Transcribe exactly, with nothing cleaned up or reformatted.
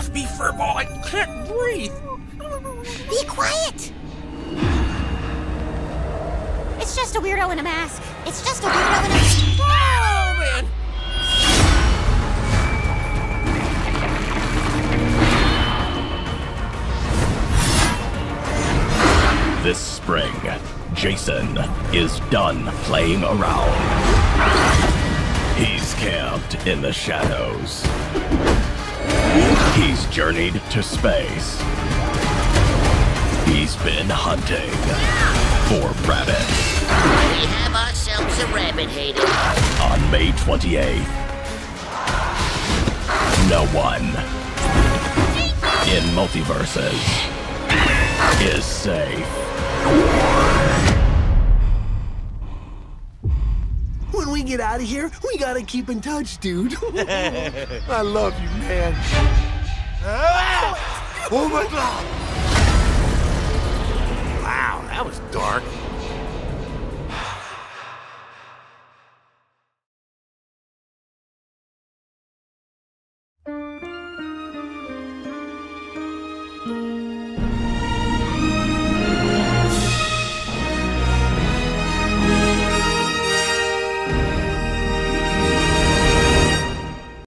off me, furball! I can't breathe! Be quiet! It's just a weirdo in a mask. It's just a weirdo in a mask. Oh, man! This spring, Jason is done playing around. He's camped in the shadows. He's journeyed to space. He's been hunting for rabbits. We have ourselves a rabbit hater. On May twenty-eighth, no one in MultiVersus is safe. When we get out of here, we gotta keep in touch, dude. I love you, man. Oh my God! Wow, that was dark.